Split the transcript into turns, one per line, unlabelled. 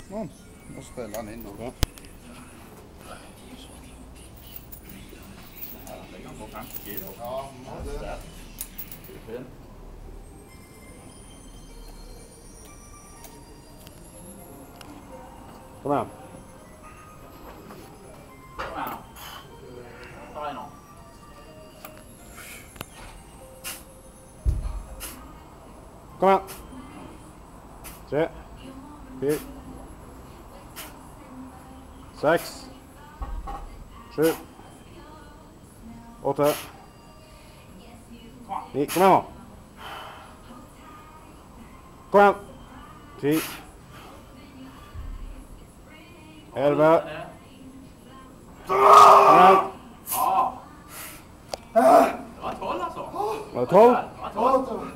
Sånn. Nå spiller han inn nå.
Ja.
Her ligger han på 50 kilo.
Ja, må det.
Der. Fin.
Kom igjen.
Kom igjen nå. Ta deg nå.
Kom igjen. 3, 4, 6, 7, 8, 9, kom igjen nå. Kom igjen. 10, 11, kom igjen.
Ja. Det var 12 altså.
Var det 12?
Det var 12.